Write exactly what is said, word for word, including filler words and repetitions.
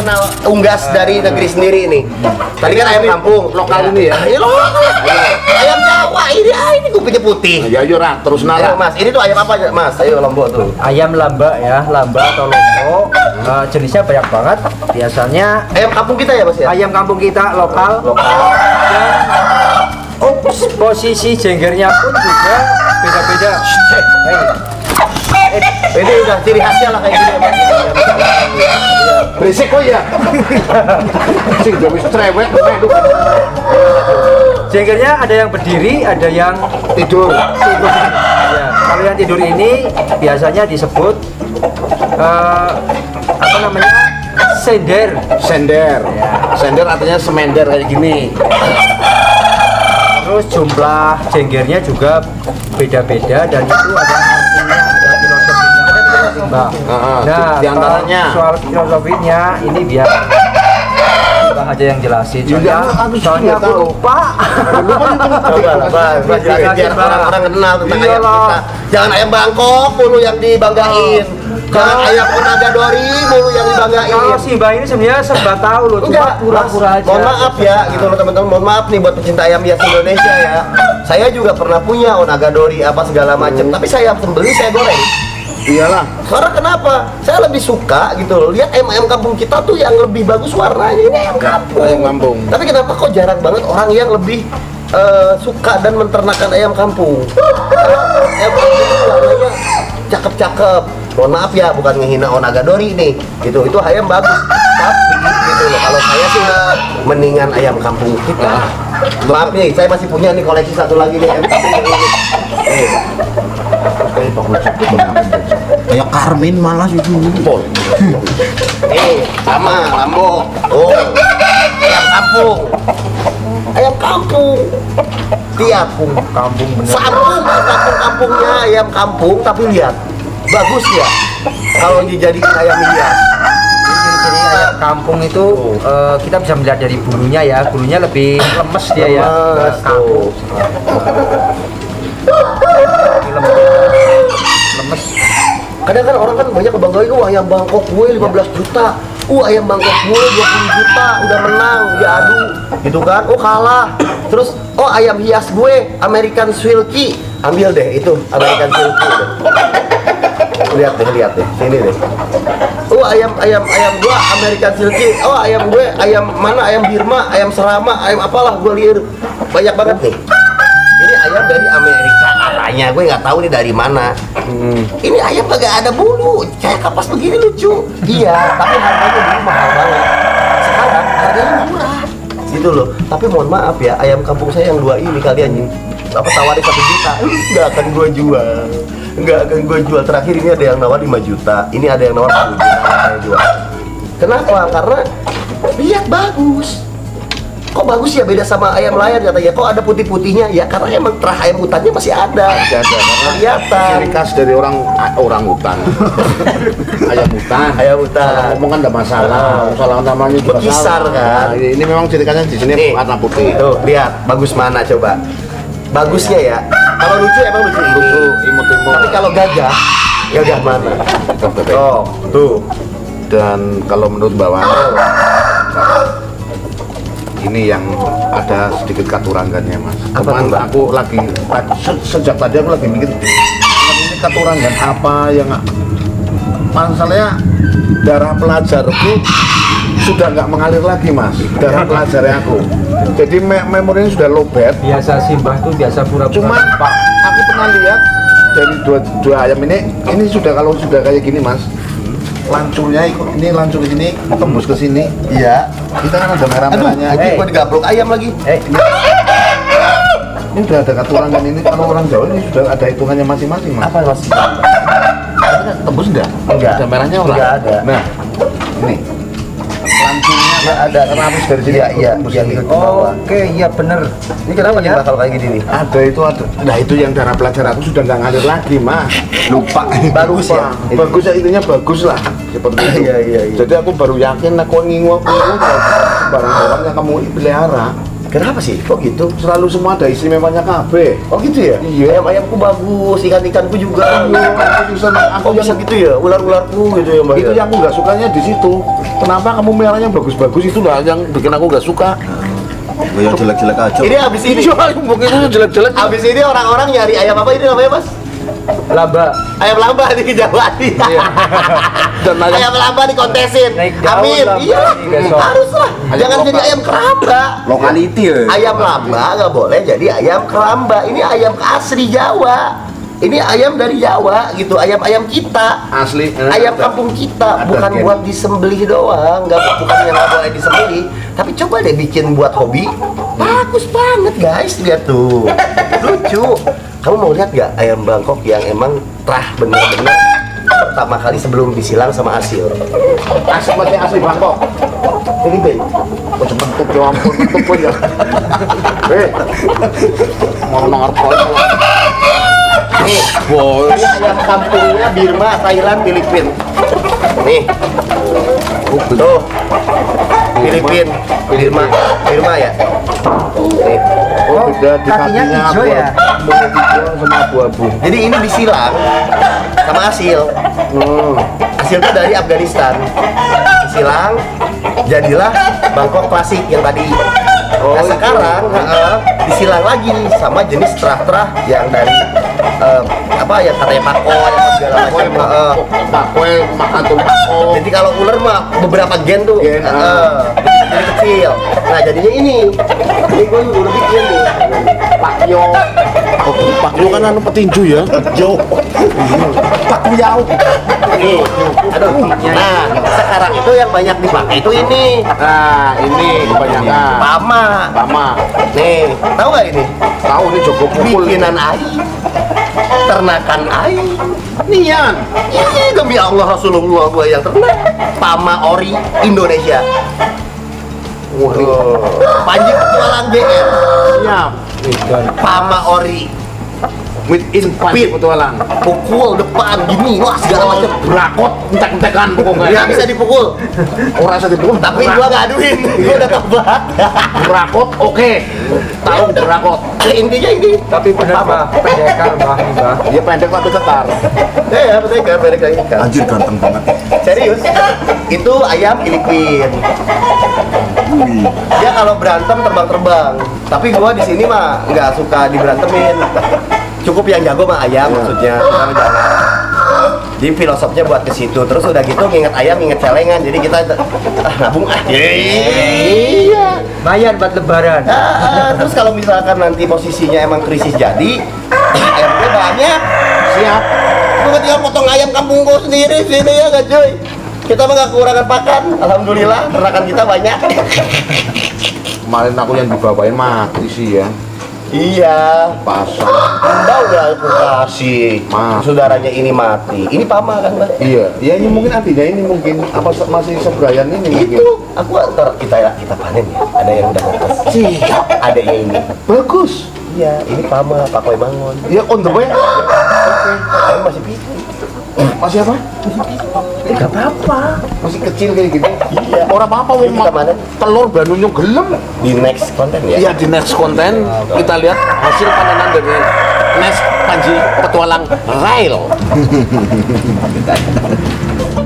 kenal unggas dari negeri sendiri ini. Tadi kan ayam kampung lokal ini ya. Ini lokal. Ayam Jawa ini, ah, ini kupingnya putih. Ya yuk Rak, terus Ayo, nara. Mas, ini tuh ayam apa aja, Mas? Ayo Lombok tuh. Ayam lamba ya, lamba atau lombok. Uh, jenisnya banyak banget. Biasanya Ayam kampung kita ya, Mas ya? ayam kampung kita lokal. Lokal. Dan oh, posisi jenggernya pun juga beda-beda. Eh, ini udah ciri khasnya lah kayak gini, Mas. Berisik kok ya. Sing udah wis cerewet. Jenggernya ada yang berdiri, ada yang Tidur. tidur. Ya, kalau yang tidur ini biasanya disebut uh, apa namanya? Sender. Sender. Sender artinya semender kayak gini. Terus jumlah jenggernya juga beda-beda dan itu ada artinya, ada filosofinya masing-masing, Mbak. Heeh, Nah, di antaranya soal filosofinya ini biar Mbak aja yang jelasin. Ya, Soalnya, aku juga soalnya aku tahu. lupa. Coba lah, Mas, Mas, jelasin biar orang-orang kenal tentang ayam Iyalah. kita. Jangan ayam Bangkok mulu yang dibanggain. Jangan ayam Onagadori mulu yang dibanggain. Kalau si Mbak ini sebenarnya serba tahu loh, cuma Enggak, pura-pura Mas, aja. mohon maaf ya, gitu loh teman-teman. Mohon maaf nih buat pecinta ayam hias Indonesia ya. Saya juga pernah punya Onagadori apa segala macam, tapi saya sembeli, saya goreng. iyalah. Karena kenapa? Saya lebih suka gitu loh. Lihat ayam-ayam kampung kita tuh yang lebih bagus warnanya ini ayam kampung. Ayam kampung. Tapi kenapa kok jarang banget orang yang lebih eh, suka dan menternakan ayam kampung? Ayam kampung itu warnanya cakep-cakep. Mohon maaf ya, bukan ngehina Onagadori nih. Gitu, itu ayam bagus. Tapi gitu loh, kalau saya sih mendingan ayam kampung kita. Maaf nih, saya masih punya nih koleksi satu lagi nih ayam kampung yang ini. Eh, Kayak bagus itu. Kayak Karmin malah itu. Pol. Eh, sama Lambo. Oh, ayam kampung. Ayam kampung. Tiapung. Kampung bener. Sambung kampung-kampungnya ayam kampung, tapi lihat bagus ya kalau dijadikan ayam hias. Jadi ayam kampung itu eh, kita bisa melihat dari bulunya ya, bulunya lebih lemes dia ya. Lemes, Kampung. tuh. Lemes. Lemes. Kadang kan orang kan banyak kebanggaan, oh ayam Bangkok gue lima belas juta, uh ayam Bangkok gue dua puluh juta, udah menang, diadu, gitu kan, oh kalah. Terus, oh ayam hias gue American Silky, ambil deh itu American Silky deh. Lihat deh, lihat deh, sini deh. Oh ayam ayam ayam gua American Silky, oh ayam gue ayam mana, ayam Birma, ayam Serama, ayam apalah gue lihat banyak banget nih. Ini ayam dari Amerika katanya, gue nggak tahu nih dari mana. Hmm. Ini ayam kagak ada bulu, kayak kapas begini lucu. Iya, tapi harganya dulu mahal banget. Sekarang harganya murah, gitu loh. Tapi mohon maaf ya, ayam kampung saya yang dua ini kalian apa tawarin satu juta, nggak akan gue jual, nggak akan gue jual. Terakhir ini ada yang nawar lima juta, ini ada yang nawar sepuluh juta, saya jual. Kenapa? Karena lihat bagus. Kok bagus ya, beda sama ayam layar katanya. Kok ada putih-putihnya? Ya karena emang terah ayam hutannya masih ada. Masih ada karena Kelihatan. ciri khas dari orang orang hutan. Ayam hutan. Ayam hutan. Salah ngomong kan enggak masalah. Salah namanya juga Berkisar, salah. kan? Nah, ini memang ciri khasnya di sini Nih, warna putih. tuh lihat bagus mana coba. Bagusnya ya. Kalau lucu emang lucu ini. Lucu, imut-imut. Tapi kalau gagah, gagah mana? Oh, tuh. Dan kalau menurut Mbak Wano, ini yang ada sedikit katurangannya mas. Apa Kemarin tuh, Mbak? aku lagi se- sejak tadi aku lagi mikir ini katurangan apa yang masalahnya darah pelajarku sudah nggak mengalir lagi mas, darah pelajarnya aku. Jadi me memorinya sudah lowbat. Biasa simbah tuh biasa pura-pura. Cuman Pak. aku pernah lihat dari dua, dua ayam ini, ini sudah kalau sudah kayak gini mas, lancurnya ikut ini lancur di sini tembus ke sini. Iya. Kita kan ada Aduh, merah-merahnya. anjing Hey. gua digaplok ayam lagi. Eh, Ini udah ada katurangan ini, kalau orang Jawa ini sudah ada hitungannya masing-masing mas. Apa Mas? Tembus enggak? Enggak. Ada merahnya orang? Enggak ada. Nah, ini lancurnya Enggak ada. habis dari sini. Iya, iya, tembus iya, ini. iya. oke, iya bener. Ini kenapa nih bakal kayak gini nih? Ada itu ada. Nah itu yang darah pelajar aku sudah nggak ngalir lagi mas. Lupa. Bagus ya. Bagus ya, intinya bagus lah. Seperti itu. Iya, iya, iya. Jadi aku baru yakin, aku ngingu aku ngingu kalau barang-barang yang kamu pelihara Kenapa sih? Kok gitu? Selalu semua ada istimewanya kabeh. Oh gitu ya? Iya. Ayam-ayamku bagus, ikan-ikanku juga. Iya, aku bisa aku Kok bisa gitu ya? Ular-ularku gitu ya, Mbak? itu ya? yang aku nggak sukanya di situ. Kenapa kamu merahnya bagus-bagus itu lah yang bikin aku nggak suka. Gue yang jelek-jelek aja. Ini abis ini, Mungkin itu jelek-jelek. abis ini orang-orang nyari ayam apa ini namanya, Mas? Laba. Ayam lamba di Jawa nih. Dan ayam- ayam lamba dikontesin. Naik daun Amin. lamba Iya, nih, besok. harus lah. Ayam Jangan jadi lokal. ayam keramba. Lokality ya. Ayam lamba nggak boleh jadi ayam keramba. Ini ayam asli Jawa. Ini ayam dari Jawa gitu, ayam-ayam kita. Asli. eh, Ayam ada- kampung kita, ada bukan gen. buat disembelih doang, nggak bukan yang nggak boleh disembelih, tapi coba deh bikin buat hobi, bagus banget guys, lihat tuh, lucu. Kamu mau lihat nggak ayam Bangkok yang emang terah bener-bener pertama kali sebelum disilang sama Asil? Asli masih asli Bangkok. Filipin. Oh cepet tutup ya ampun tutup ya. Eh, mau nongol Nih, bos. ini ayam kampungnya Birma, Thailand, Filipin. Nih, tuh, Filipin, Birma, Birma ya. Nih. Oh beda di kakinya kakinya hijau ya? Beda hijau sama abu-abu. Jadi ini disilang sama Asil. Hmm. Asil itu dari Afghanistan. Disilang, jadilah Bangkok klasik yang tadi. Oh, Nah itu. sekarang eh, disilang lagi sama jenis terah-terah yang dari eh, apa ya katanya pako yang segala Pakwe, macam. eh. pakwe, makatul pako. Jadi kalau ular mah beberapa gen tuh, Gen, eh, ah. jadi kecil. Nah jadinya ini, ini gue udah bikin nih. Pakyo. Oh, pakyo kan anu petinju ya. Jo. Pakuyau. Nih, aduh. Nah, sekarang itu yang banyak dipakai itu ini. Nah, ini kebanyakan. Pama. Pama. Nih, tahu nggak ini? Tahu nih Joko Pukul. Bikinan ai. Ternakan ai. Nian. Ih, demi Allah Rasulullah gua yang ternak. Pama Ori Indonesia. Wah, ini Panji petualang G R. siap. Pama Ori. With in Panji petualang. Pukul depan gini, wah segala macam. Berakot, entek-entekan pokoknya. Nggak bisa dipukul. Orang saya dipukul. Tapi gua nggak aduin, gua udah tobat. berakot, oke. Tahu berakot. Ya, intinya ini. Tapi benar Mbah, pendekar Mbah nih Mbah. Dia pendek tapi ketar. Eh, ya, betul kan, balik lagi kan. Anjir ganteng banget. Serius, itu ayam Filipin. Dia kalau berantem terbang-terbang. Tapi gua di sini mah nggak suka diberantemin. Cukup yang jago mah ayam maksudnya. Kita jangan. Jadi filosofnya buat ke situ. Terus udah gitu nginget ayam, nginget celengan. Jadi kita ah, nabung ah. Iya. Bayar buat lebaran. Ah, ah, terus kalau misalkan nanti posisinya emang krisis jadi, ayamnya banyak. Siap. Gue tinggal potong ayam kampung gue sendiri sini ya nggak cuy. Kita mah gak kekurangan pakan. Alhamdulillah ternakan kita banyak. Kemarin aku yang dibawain mati sih ya. Iya. Pasang. Anda udah aku kasih. Maaf. Saudaranya ini mati. Ini Pama kan Mbak? Iya, ya ini mungkin artinya ini mungkin apa se- masih sebrayan ini mungkin. Itu aku antar kita kita panen ya. Ada yang udah netes. Siap. Adanya ini. Bagus. Iya, ini Pama Pak Koi Bangun. Ya on the way. Oke. Tapi masih pipi. Masih apa? Eh, gak apa-apa. Masih kecil kayak gitu. Iya. Orang apa-apa Ini mau kita panen telur Bandungnya gelem. di next konten ya. Iya di next konten kita lihat hasil panenan dari next Panji Petualang Rail.